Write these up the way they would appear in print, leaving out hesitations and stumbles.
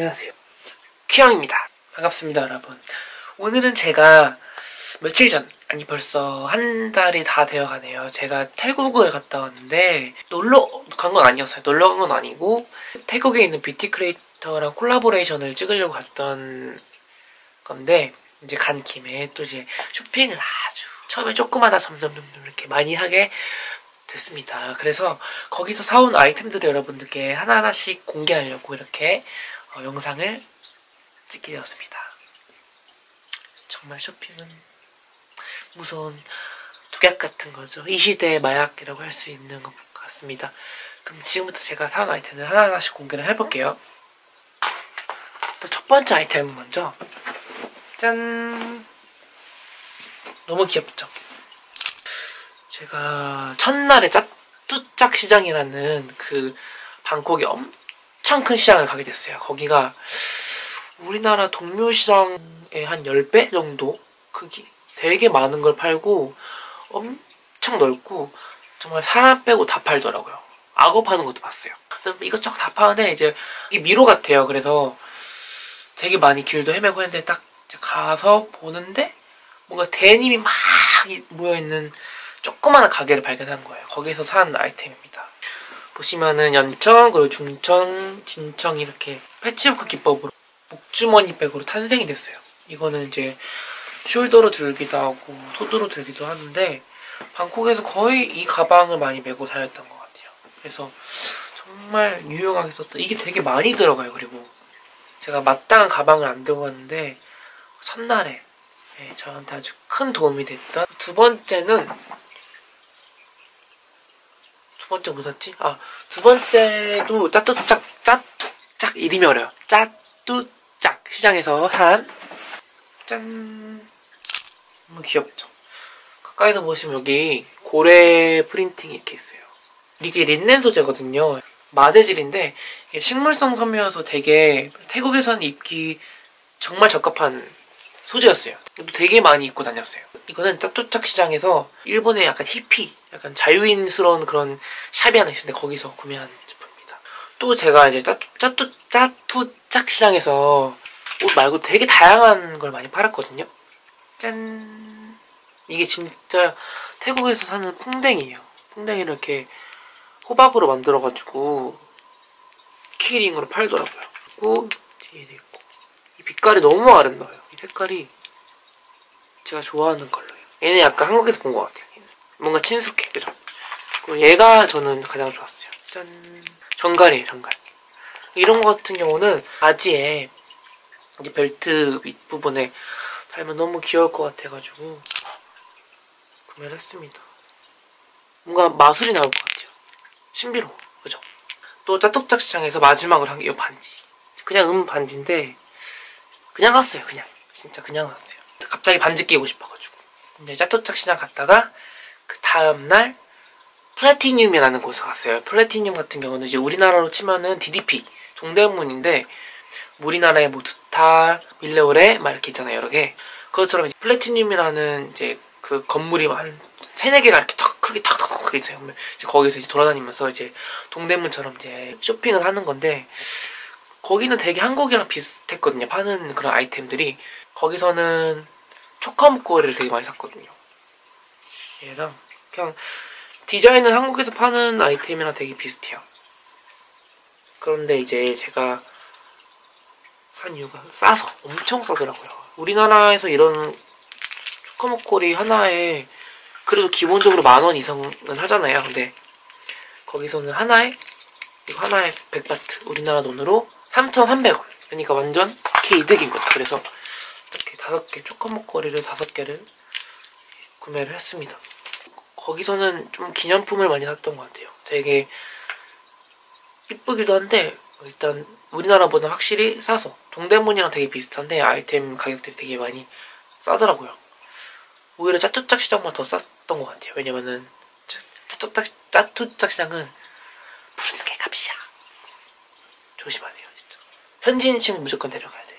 안녕하세요. 퀴형입니다. 반갑습니다, 여러분. 오늘은 제가 며칠 전, 아니 벌써 한 달이 다 되어 가네요. 제가 태국을 갔다 왔는데 놀러 간 건 아니었어요. 놀러 간 건 아니고 태국에 있는 뷰티 크리에이터랑 콜라보레이션을 찍으려고 갔던 건데, 이제 간 김에 또 이제 쇼핑을 아주 처음에 조그마다 점점 이렇게 많이 하게 됐습니다. 그래서 거기서 사온 아이템들을 여러분들께 하나하나씩 공개하려고 이렇게 영상을 찍게 되었습니다. 정말 쇼핑은 무서운 독약 같은 거죠. 이 시대의 마약이라고 할 수 있는 것 같습니다. 그럼 지금부터 제가 사온 아이템을 하나하나씩 공개를 해볼게요. 또 첫 번째 아이템은 먼저 짠! 너무 귀엽죠? 제가 첫날에 짜뚜짝 시장이라는 그 방콕의 엄청 큰 시장을 가게 됐어요. 거기가 우리나라 동묘시장의 한 10배 정도 크기? 되게 많은 걸 팔고 엄청 넓고 정말 사람 빼고 다 팔더라고요. 악어 파는 것도 봤어요. 이것저것 다 파는데 이제 이게 미로 같아요. 그래서 되게 많이 길도 헤매고 했는데 딱 가서 보는데 뭔가 대님이 막 모여있는 조그마한 가게를 발견한 거예요. 거기서 산 아이템입니다. 보시면은 연청, 그리고 중청, 진청 이렇게 패치워크 기법으로 목주머니 백으로 탄생이 됐어요. 이거는 이제 숄더로 들기도 하고 토드로 들기도 하는데 방콕에서 거의 이 가방을 많이 메고 다녔던 것 같아요. 그래서 정말 유용하게 썼던, 이게 되게 많이 들어가요. 그리고 제가 마땅한 가방을 안 들고 갔는데 첫날에 저한테 아주 큰 도움이 됐던. 두 번째는 뭐 샀지? 두 번째도 짜뚜짝 이름이 어려요. 짜뚜짝 시장에서 산 짠! 너무 귀엽죠? 가까이서 보시면 여기 고래 프린팅이 이렇게 있어요. 이게 린넨 소재거든요. 마제질인데 이게 식물성 섬유여서 되게 태국에서는 입기 정말 적합한 소재였어요. 되게 많이 입고 다녔어요. 이거는 짜뚜짝 시장에서 일본의 약간 히피, 약간 자유인스러운 그런 샵이 하나 있는데 거기서 구매한 제품입니다. 또 제가 이제 짜뚜짝 시장에서 옷 말고 되게 다양한 걸 많이 팔았거든요. 짠! 이게 진짜 태국에서 사는 풍뎅이에요. 풍뎅이를 이렇게 호박으로 만들어가지고 키링으로 팔더라고요. 그리고 뒤에도 있고, 이 빛깔이 너무 아름다워요. 이 색깔이 제가 좋아하는 컬러예요. 얘는 약간 한국에서 본 것 같아요. 얘는. 뭔가 친숙해, 그죠? 그리고 얘가 저는 가장 좋았어요. 짠! 정갈이에요, 정갈. 이런 거 같은 경우는 바지에 이제 벨트 윗부분에 달면 너무 귀여울 것 같아가지고 구매를 했습니다. 뭔가 마술이 나올 것 같아요. 신비로워, 그죠? 또 짜뚜짝 시장에서 마지막으로 한 게 이 반지. 그냥 반지인데 그냥 샀어요. 그냥 진짜 그냥 샀어요. 갑자기 반지 끼고 싶어가지고. 근데 짜뚜짝 시장 갔다가 그 다음날 플래티늄이라는 곳에 갔어요. 플래티늄 같은 경우는 이제 우리나라로 치면은 DDP 동대문인데 우리나라에 뭐 두타, 밀레오레 막 이렇게 있잖아요. 여러 개. 그것처럼 이제 플래티늄이라는 이제 그 건물이 한 3-4개가 이렇게 탁 크게 탁 있어요. 이제 거기서 이제 돌아다니면서 이제 동대문처럼 이제 쇼핑을 하는 건데 거기는 되게 한국이랑 비슷했거든요. 파는 그런 아이템들이. 거기서는 초커 목걸이를 되게 많이 샀거든요. 얘랑 그냥 디자인은 한국에서 파는 아이템이랑 되게 비슷해요. 그런데 이제 제가 산 이유가 싸서, 엄청 싸더라고요. 우리나라에서 이런 초커 목걸이 하나에 그래도 기본적으로 10,000원 이상은 하잖아요. 근데 거기서는 이거 하나에 100바트, 우리나라 돈으로 3,300원. 그러니까 완전 개이득인 거죠. 그래서 이렇게 5개, 초커 목걸이를 5개를 구매를 했습니다. 거기서는 좀 기념품을 많이 샀던 것 같아요. 되게 이쁘기도 한데 일단 우리나라보다 확실히 싸서, 동대문이랑 되게 비슷한데 아이템 가격들이 되게 많이 싸더라고요. 오히려 짜뚜짝 시장만 더 쌌던 것 같아요. 왜냐면은 짜뚜짝 시장은 부르는 게 값이야. 조심하세요, 진짜. 현지인층 무조건 데려가야 돼.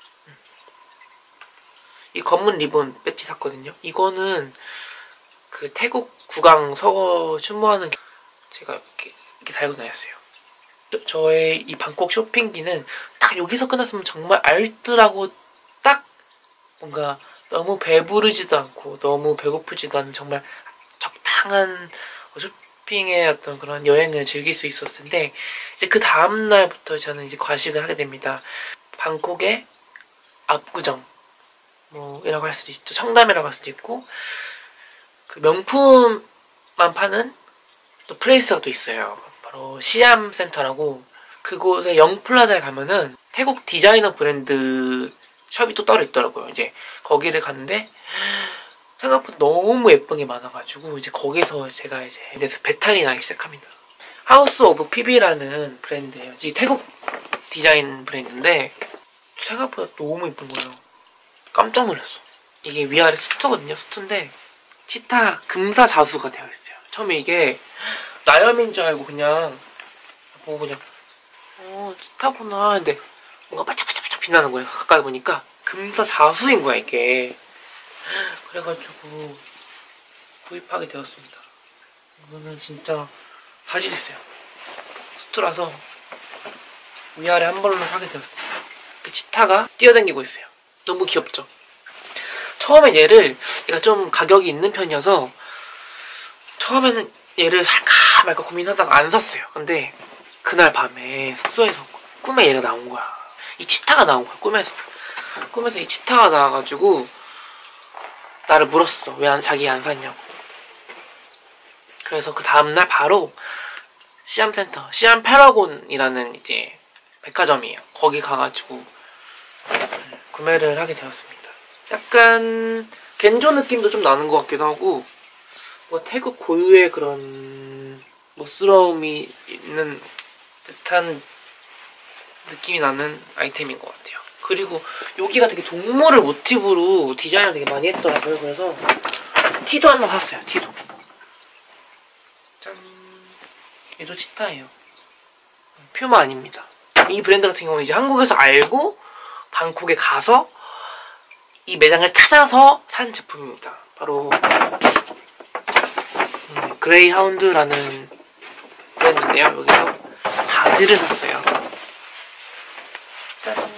이 검은 리본 배지 샀거든요. 이거는 그 태국 국왕 서거 추모하는 제가 이렇게 달고 다녔어요. 저의 이 방콕 쇼핑기는 딱 여기서 끝났으면 정말 알뜰하고 딱 뭔가 너무 배부르지도 않고 너무 배고프지도 않은 정말 적당한 쇼핑의 어떤 그런 여행을 즐길 수 있었을 텐데, 이제 그 다음날부터 저는 이제 과식을 하게 됩니다. 방콕의 압구정 이라고 할 수도 있죠. 청담이라고 할 수도 있고, 그 명품만 파는 또 플레이스가 또 있어요. 바로 시암 센터라고. 그곳에 영플라자에 가면은 태국 디자이너 브랜드 숍이 또 따로 있더라고요. 이제 거기를 갔는데 생각보다 너무 예쁜 게 많아가지고 이제 거기서 제가 이제 그래서 배탈이 나기 시작합니다. 하우스 오브 PB라는 브랜드예요. 이 태국 디자인 브랜드인데 생각보다 너무 예쁜 거예요. 깜짝 놀랐어. 이게 위아래 수트거든요. 수트인데 치타 금사자수가 되어 있어요. 처음에 이게 나염인 줄 알고 그냥 보고 그냥 치타구나 근데 뭔가 반짝반짝 빛나는 거예요. 가까이 보니까 금사자수인 거야 이게. 그래가지고 구입하게 되었습니다. 이거는 진짜 가지고 있어요. 수트라서 위아래 한 벌로 사게 되었습니다. 그 치타가 뛰어다니고 있어요. 너무 귀엽죠? 처음엔 얘가 좀 가격이 있는 편이어서 처음에는 얘를 살까 말까 고민하다가 안 샀어요. 근데 그날 밤에 숙소에서 꿈에 얘가 나온 거야. 이 치타가 나온 거야. 꿈에서 이 치타가 나와가지고 나를 물었어. 왜 자기 안 샀냐고. 그래서 그 다음날 바로 시암센터, 시암 패러곤이라는 이제 백화점이에요. 거기 가가지고 구매를 하게 되었습니다. 약간 겐조 느낌도 좀 나는 것 같기도 하고, 태국 고유의 그런 멋스러움이 있는 듯한 느낌이 나는 아이템인 것 같아요. 그리고 여기가 되게 동물을 모티브로 디자인을 되게 많이 했더라고요. 그래서 티도 하나 샀어요. 티도. 짠. 얘도 치타예요. 퓨마 아닙니다. 이 브랜드 같은 경우는 이제 한국에서 알고 방콕에 가서 이 매장을 찾아서 산 제품입니다. 바로 그레이하운드라는 브랜드인데요. 여기서 바지를 샀어요. 짠.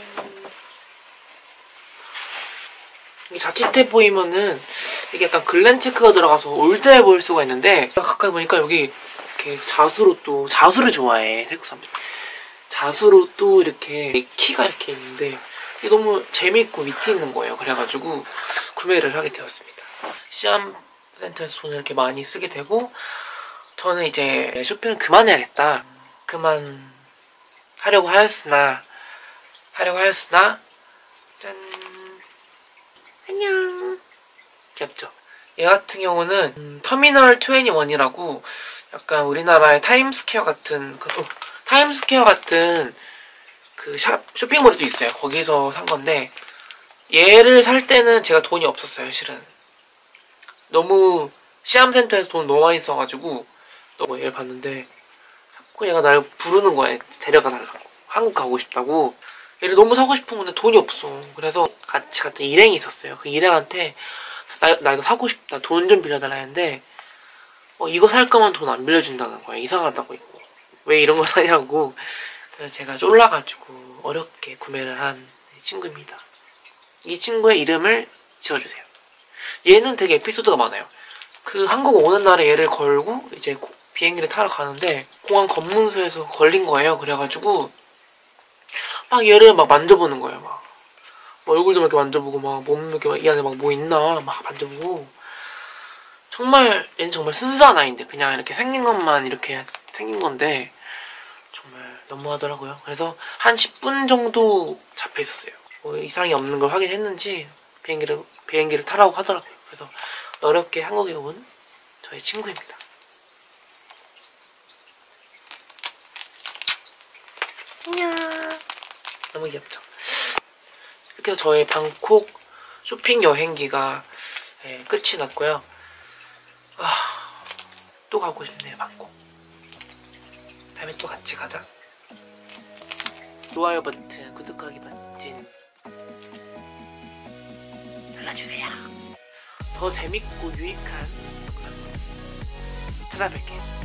이게 자칫해 보이면은 이게 약간 글렌 체크가 들어가서 올드해 보일 수가 있는데, 가까이 보니까 여기 이렇게 자수를 좋아해 태국 사람들. 자수로 또 이렇게 키가 이렇게 있는데 이게 너무 재밌고 위트 있는 거예요. 그래가지고 구매를 하게 되었습니다. 시암 센터에서 돈을 이렇게 많이 쓰게 되고, 저는 이제 쇼핑을 그만해야겠다. 그만하려고 하였으나 짠. 안녕. 귀엽죠? 얘 같은 경우는 터미널 21이라고 약간 우리나라의 타임스퀘어 같은 그 쇼핑몰도 있어요. 거기서 산 건데, 얘를 살 때는 제가 돈이 없었어요. 실은 너무 시암센터에서 돈 너무 많이 써가지고 얘를 봤는데 자꾸 얘가 날 부르는 거야. 데려가달라고. 한국 가고 싶다고. 얘를 너무 사고 싶은 건데 돈이 없어. 그래서 같이 갔던 일행이 있었어요. 그 일행한테 나 이거 사고 싶다. 돈 좀 빌려달라 했는데 이거 살 거면 돈 안 빌려준다는 거야. 이상하다고. 이거 왜 이런 거 사냐고. 그래서 제가 쫄라가지고 어렵게 구매를 한 친구입니다. 이 친구의 이름을 지어주세요. 얘는 되게 에피소드가 많아요. 그 한국 오는 날에 얘를 걸고 이제 비행기를 타러 가는데 공항 검문소에서 걸린 거예요. 그래가지고 막 얘를 막 만져보는 거예요. 막 얼굴도 이렇게 만져보고 막 몸 이렇게 이 안에 막 뭐 있나 막 만져보고. 정말 얘는 정말 순수한 아이인데 그냥 이렇게 생긴 것만 이렇게 생긴 건데 정말 너무하더라고요. 그래서 한 10분 정도 잡혀 있었어요. 이상이 없는 걸 확인했는지 비행기를 타라고 하더라고요. 그래서 어렵게 한국에 온 저의 친구입니다. 안녕. 너무 귀엽죠? 이렇게 해서 저의 방콕 쇼핑 여행기가 끝이 났고요. 또 가고 싶네요. 방콕. 다음에 또 같이 가자. 좋아요 버튼, 구독하기 버튼 눌러주세요. 더 재밌고 유익한 영상으로 찾아뵐게요.